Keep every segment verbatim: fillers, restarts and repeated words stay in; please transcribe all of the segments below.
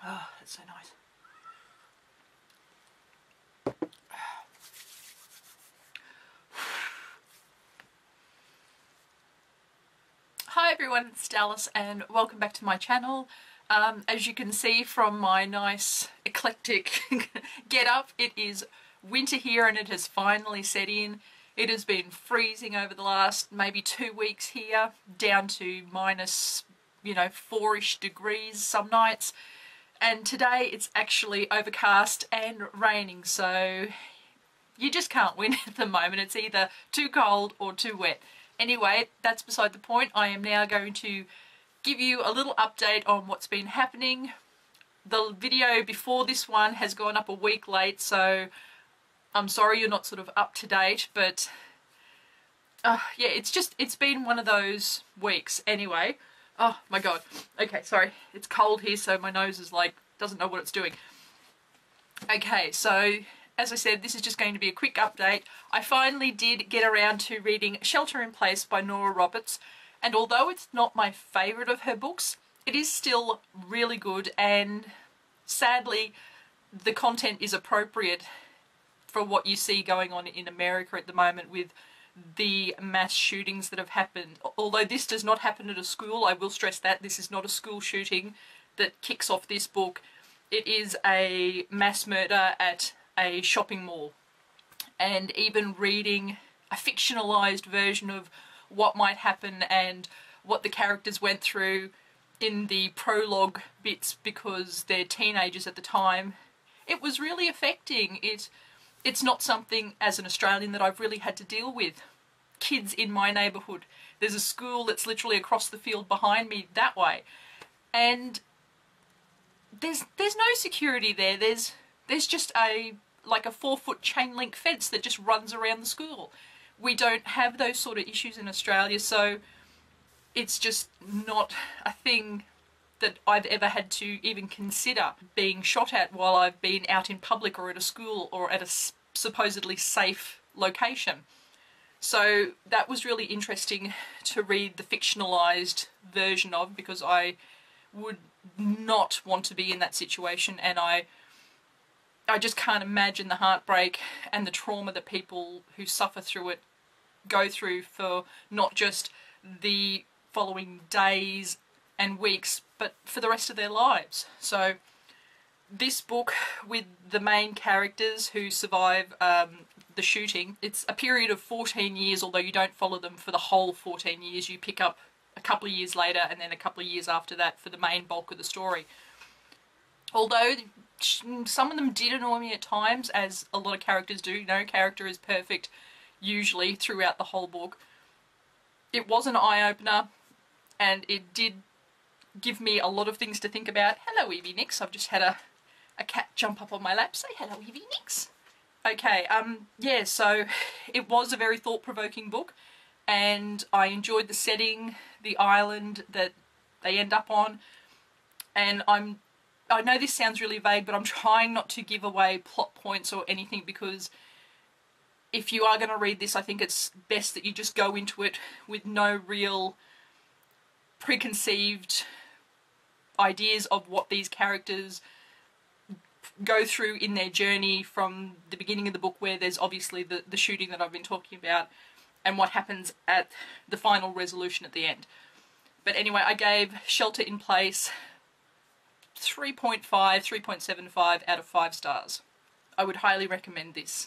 Oh, that's so nice. Hi everyone, it's Dallas and welcome back to my channel. Um, as you can see from my nice eclectic get up, it is winter here and it has finally set in. It has been freezing over the last maybe two weeks here, down to minus, you know, four-ish degrees some nights. And today it's actually overcast and raining, so you just can't win at the moment. It's either too cold or too wet. Anyway, that's beside the point. I am now going to give you a little update on what's been happening. The video before this one has gone up a week late, so I'm sorry you're not sort of up to date, but uh, yeah, it's just, it's been one of those weeks. Anyway, oh my god. Okay, sorry. It's cold here, so my nose is like, doesn't know what it's doing. Okay, so as I said, this is just going to be a quick update. I finally did get around to reading Shelter in Place by Nora Roberts, and although it's not my favourite of her books, it is still really good, and sadly the content is appropriate for what you see going on in America at the moment with the mass shootings that have happened. Although this does not happen at a school, I will stress that this is not a school shooting that kicks off this book. It is a mass murder at a shopping mall, and even reading a fictionalized version of what might happen and what the characters went through in the prologue bits because they're teenagers at the time, it was really affecting. It it's not something as an Australian that I've really had to deal with. Kids in my neighbourhood, there's a school that's literally across the field behind me that way, and there's there's no security there. There's There's just a, like a four foot chain link fence that just runs around the school. We don't have those sort of issues in Australia, so it's just not a thing that I've ever had to even consider being shot at while I've been out in public or at a school or at a supposedly safe location. So that was really interesting to read the fictionalized version of, because I would not want to be in that situation, and I I just can't imagine the heartbreak and the trauma that people who suffer through it go through for not just the following days and weeks, but for the rest of their lives. So this book, with the main characters who survive um, the shooting, it's a period of fourteen years, although you don't follow them for the whole fourteen years. You pick up a couple of years later and then a couple of years after that for the main bulk of the story. Although some of them did annoy me at times, as a lot of characters do. No character is perfect usually throughout the whole book. It was an eye-opener, and it did give me a lot of things to think about. Hello Evie Nix, I've just had a, a cat jump up on my lap. Say hello Evie Nix. Okay, um, yeah, so it was a very thought-provoking book, and I enjoyed the setting, the island that they end up on, and I'm I know this sounds really vague, but I'm trying not to give away plot points or anything, because if you are going to read this, I think it's best that you just go into it with no real preconceived ideas of what these characters go through in their journey from the beginning of the book, where there's obviously the, the shooting that I've been talking about, and what happens at the final resolution at the end. But anyway, I gave Shelter in Place three point five, three point seven five out of five stars. I would highly recommend this.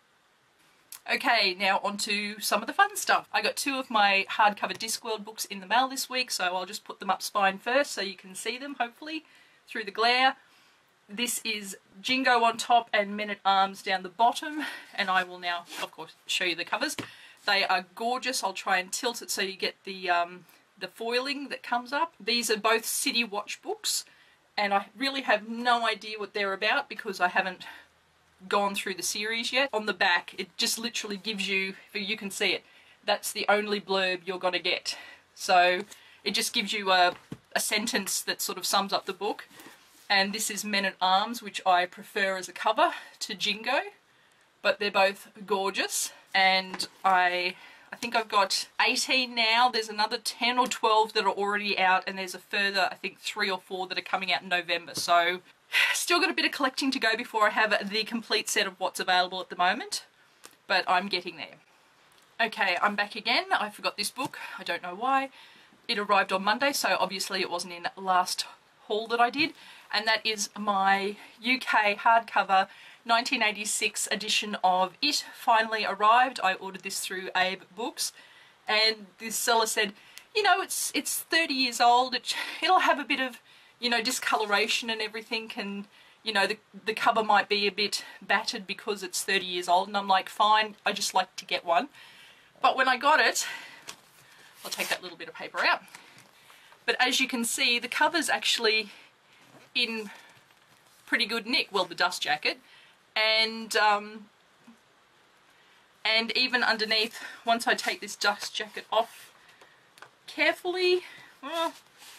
Okay, now on to some of the fun stuff. I got two of my hardcover Discworld books in the mail this week, so I'll just put them up spine first so you can see them, hopefully, through the glare. This is Jingo on top and Men at Arms down the bottom, and I will now, of course, show you the covers. They are gorgeous. I'll try and tilt it so you get the, um, the foiling that comes up. These are both City Watch books, and I really have no idea what they're about because I haven't gone through the series yet. On the back, it just literally gives you, you can see it, that's the only blurb you're going to get. So it just gives you a, a sentence that sort of sums up the book. And this is Men at Arms, which I prefer as a cover to Jingo, but they're both gorgeous, and I I think I've got eighteen now. There's another ten or twelve that are already out, and there's a further, I think, three or four that are coming out in November. So still got a bit of collecting to go before I have the complete set of what's available at the moment, but I'm getting there. Okay, I'm back again. I forgot this book. I don't know why. It arrived on Monday, so obviously it wasn't in last haul that I did, and that is my U K hardcover nineteen eighty-six edition of It. Finally arrived. I ordered this through Abe Books, and this seller said, you know, it's it's thirty years old. It, it'll have a bit of, you know, discoloration and everything, and you know, the, the cover might be a bit battered because it's thirty years old. And I'm like, fine, I just like to get one. But when I got it, I'll take that little bit of paper out. But as you can see, the cover's actually in pretty good nick. Well, the dust jacket. And um, and even underneath, once I take this dust jacket off carefully, well,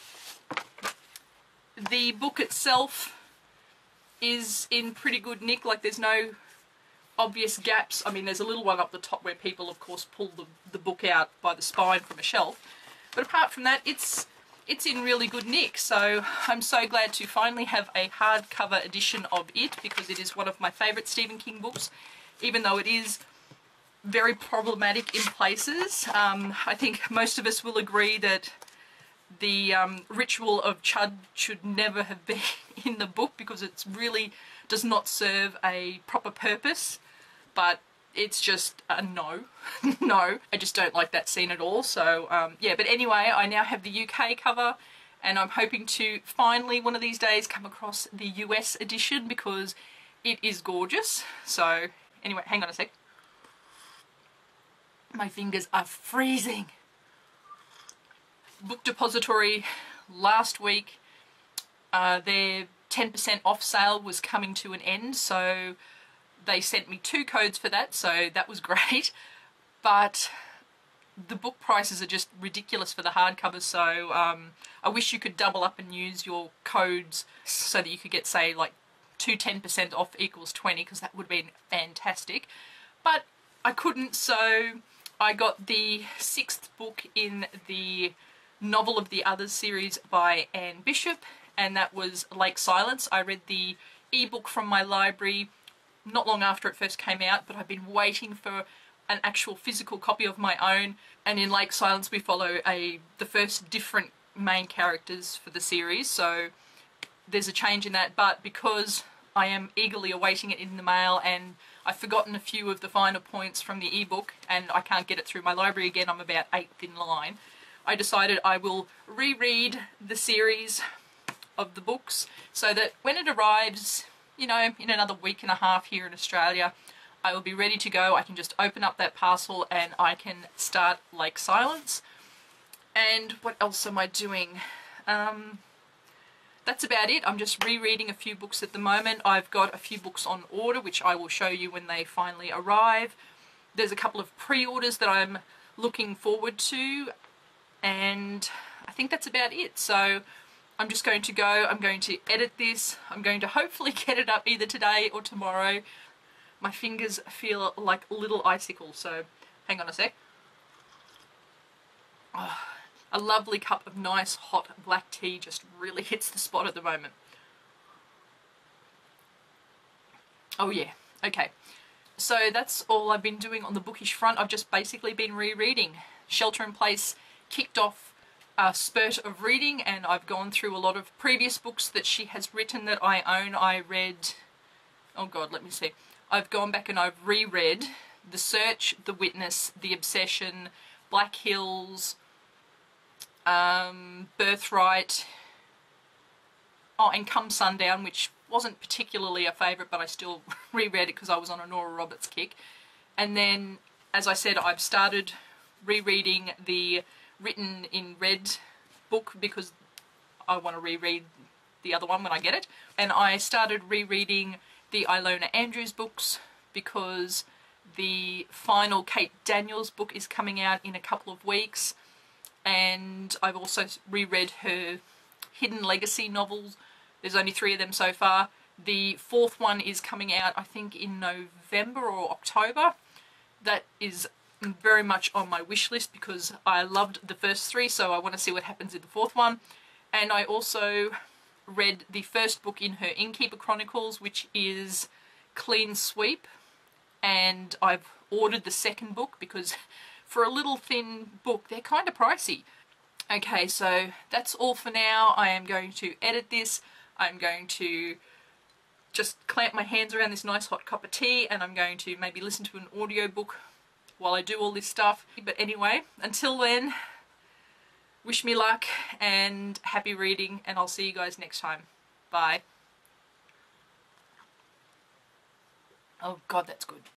the book itself is in pretty good nick. Like, there's no obvious gaps. I mean, there's a little one up the top where people, of course, pull the, the book out by the spine from a shelf. But apart from that, it's it's in really good nick. So I'm so glad to finally have a hardcover edition of It, because it is one of my favourite Stephen King books, even though it is very problematic in places. Um, I think most of us will agree that the um, ritual of Chud should never have been in the book, because it really does not serve a proper purpose. But it's just a no. No, I just don't like that scene at all. So um, yeah, but anyway, I now have the U K cover, and I'm hoping to finally one of these days come across the U S edition, because it is gorgeous. So anyway, hang on a sec. My fingers are freezing. Book Depository last week, uh, their ten percent off sale was coming to an end, so they sent me two codes for that, so that was great. But the book prices are just ridiculous for the hardcovers, so um, I wish you could double up and use your codes so that you could get, say, like two ten percent off equals twenty, because that would have been fantastic. But I couldn't, so I got the sixth book in the Novel of the Others series by Anne Bishop, and that was Lake Silence. I read the ebook from my library not long after it first came out, but I've been waiting for an actual physical copy of my own. And in Lake Silence we follow a the first different main characters for the series, so there's a change in that. But because I am eagerly awaiting it in the mail, and I've forgotten a few of the finer points from the ebook, and I can't get it through my library again, I'm about eighth in line, I decided I will reread the series of the books, so that when it arrives, you know, in another week and a half here in Australia, I will be ready to go. I can just open up that parcel and I can start Lake Silence. And what else am I doing? Um, that's about it. I'm just rereading a few books at the moment. I've got a few books on order, which I will show you when they finally arrive. There's a couple of pre-orders that I'm looking forward to, and I think that's about it. So I'm just going to go, I'm going to edit this, I'm going to hopefully get it up either today or tomorrow. My fingers feel like little icicles, so hang on a sec. Oh, a lovely cup of nice hot black tea just really hits the spot at the moment. Oh yeah, okay. So that's all I've been doing on the bookish front. I've just basically been rereading. Shelter in Place kicked off a spurt of reading, and I've gone through a lot of previous books that she has written that I own. I read, oh god, let me see. I've gone back and I've reread The Search, The Witness, The Obsession, Black Hills, um, Birthright, oh, and Come Sundown, which wasn't particularly a favourite, but I still reread it because I was on a Nora Roberts kick. And then, as I said, I've started rereading the Written in Red book because I want to reread the other one when I get it. And I started rereading the Ilona Andrews books because the final Kate Daniels book is coming out in a couple of weeks, and I've also reread her Hidden Legacy novels. There's only three of them so far. The fourth one is coming out, I think, in November or October. That is very much on my wish list because I loved the first three, so I want to see what happens in the fourth one. And I also read the first book in her Innkeeper Chronicles, which is Clean Sweep, and I've ordered the second book because for a little thin book they're kind of pricey. Okay, so that's all for now. I am going to edit this. I'm going to just clamp my hands around this nice hot cup of tea, and I'm going to maybe listen to an audiobook while I do all this stuff. But anyway, until then, wish me luck and happy reading, and I'll see you guys next time. Bye. Oh God, that's good.